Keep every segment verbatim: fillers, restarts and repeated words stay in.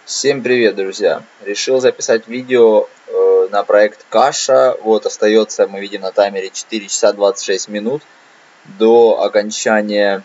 Всем привет, друзья! Решил записать видео э, на проект Каша. Вот остается, мы видим на таймере, четыре часа двадцать шесть минут до окончания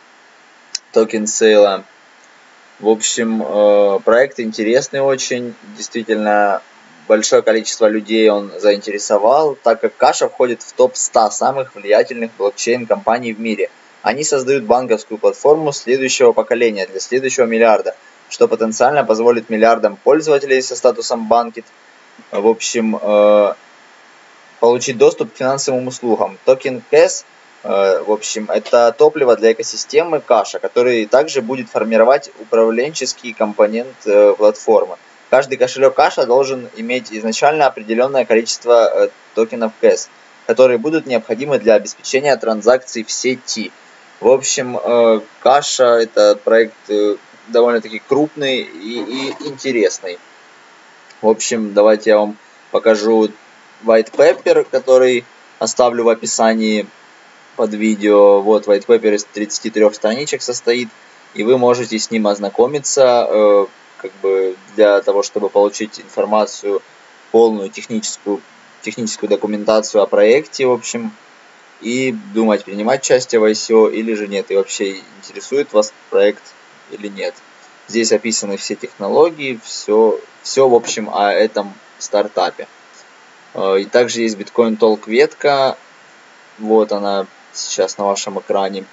токен сейла. В общем, э, проект интересный очень. Действительно, большое количество людей он заинтересовал, так как Каша входит в топ сто самых влиятельных блокчейн-компаний в мире. Они создают банковскую платформу следующего поколения для следующего миллиарда, что потенциально позволит миллиардам пользователей со статусом банкит, в общем, э, получить доступ к финансовым услугам. Токен кэс, э, в общем, это топливо для экосистемы Каша, который также будет формировать управленческий компонент э, платформы. Каждый кошелек Каша должен иметь изначально определенное количество э, токенов кэс, которые будут необходимы для обеспечения транзакций в сети. В общем, э, Каша это проект э, довольно-таки крупный и, и интересный. В общем, давайте я вам покажу white paper, который оставлю в описании под видео. Вот white paper из тридцати трёх страничек состоит, и вы можете с ним ознакомиться, э, как бы для того, чтобы получить информацию, полную техническую, техническую документацию о проекте, в общем, и думать, принимать участие в ай си о или же нет, и вообще интересует вас проект или нет. Здесь описаны все технологии, все, все в общем о этом стартапе. И также есть Bitcoin Talk ветка, вот она сейчас на вашем экране.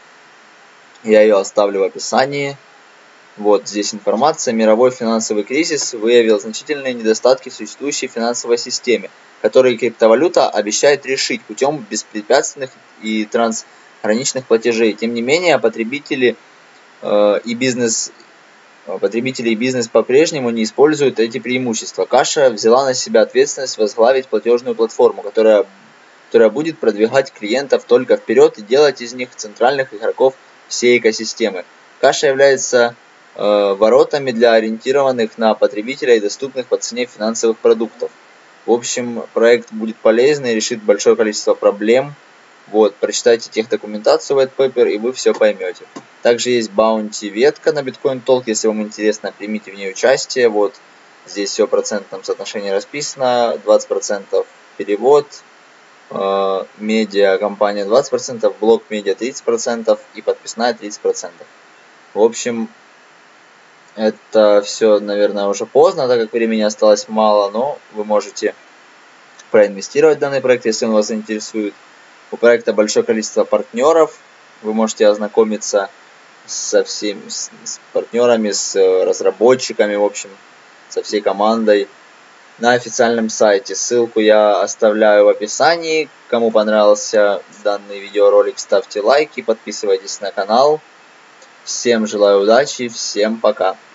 Я ее оставлю в описании. Вот здесь информация. Мировой финансовый кризис выявил значительные недостатки в существующей финансовой системе, которые криптовалюта обещает решить путем беспрепятственных и трансграничных платежей. Тем не менее, потребители э, и бизнес Потребители и бизнес по-прежнему не используют эти преимущества. Каша взяла на себя ответственность возглавить платежную платформу, которая, которая будет продвигать клиентов только вперед и делать из них центральных игроков всей экосистемы. Каша является э, воротами для ориентированных на потребителя и доступных по цене финансовых продуктов. В общем, проект будет полезный, решит большое количество проблем. Вот, прочитайте техдокументацию white paper, и вы все поймете. Также есть Bounty ветка на Bitcoin Talk, если вам интересно, примите в ней участие. Вот, здесь все в процентном соотношении расписано, двадцать процентов перевод, э, медиа компания двадцать процентов, блок медиа тридцать процентов и подписная тридцать процентов. В общем, это все, наверное, уже поздно, так как времени осталось мало, но вы можете проинвестировать в данный проект, если он вас заинтересует. У проекта большое количество партнеров, вы можете ознакомиться со всеми с, с партнерами, с разработчиками, в общем, со всей командой на официальном сайте. Ссылку я оставляю в описании. Кому понравился данный видеоролик, ставьте лайки, подписывайтесь на канал. Всем желаю удачи, всем пока.